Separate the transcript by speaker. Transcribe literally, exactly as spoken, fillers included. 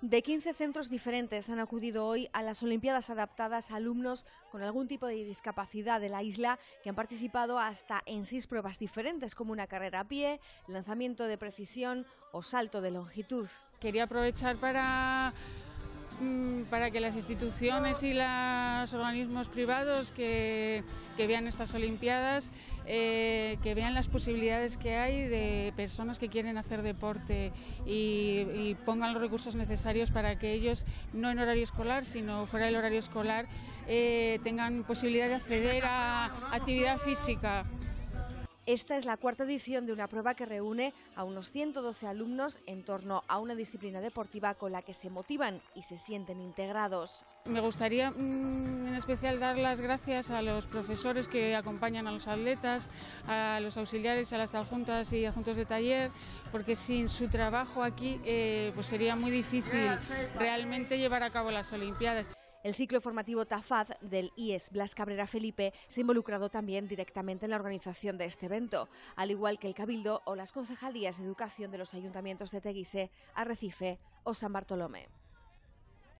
Speaker 1: De quince centros diferentes han acudido hoy a las Olimpiadas adaptadas a alumnos con algún tipo de discapacidad de la isla que han participado hasta en seis pruebas diferentes, como una carrera a pie, lanzamiento de precisión o salto de longitud.
Speaker 2: Quería aprovechar para, para que las instituciones y los organismos privados que, que vean estas Olimpiadas, eh, que vean las posibilidades que hay de personas que quieren hacer deporte y, y pongan los recursos necesarios para que ellos, no en horario escolar, sino fuera del horario escolar, eh, tengan posibilidad de acceder a actividad física.
Speaker 1: Esta es la cuarta edición de una prueba que reúne a unos ciento doce alumnos en torno a una disciplina deportiva con la que se motivan y se sienten integrados.
Speaker 2: Me gustaría mmm, en especial dar las gracias a los profesores que acompañan a los atletas, a los auxiliares, a las adjuntas y adjuntos de taller, porque sin su trabajo aquí eh, pues sería muy difícil realmente llevar a cabo las Olimpiadas.
Speaker 1: El ciclo formativo TAFAD del I E S Blas Cabrera Felipe se ha involucrado también directamente en la organización de este evento, al igual que el Cabildo o las concejalías de educación de los ayuntamientos de Teguise, Arrecife o San Bartolomé.